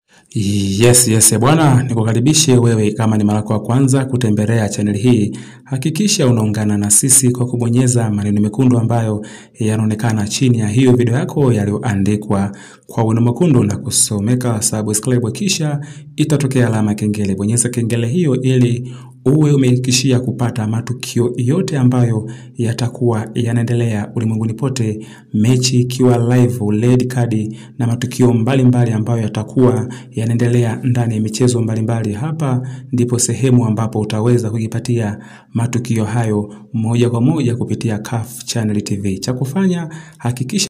Yes, bwana, nikukaribishe wewe kama ni mara yako ya kwanza kutembelea channel hii. Hakikisha unaungana na sisi kwa kubonyeza maneno mekundu ambayo yanaonekana chini ya hiyo video yako yaliyoandikwa kwa wino mwekundu na kusomeka subscribe, kisha itatokea alama kengele. Bonyeza kengele hiyo ili uwe umehakikishia kupata matukio yote ambayo yatakuwa yanaendelea ulimwenguni pote, mechi ikiwa live, red card na matukio mbalimbali ambayo yatakuwa yanaendelea ndani ya michezo mbalimbali. Hapa ndipo sehemu ambapo utaweza kujipatia matukio hayo moja kwa moja kupitia CAF Channel TV. Cha kufanya, hakikisha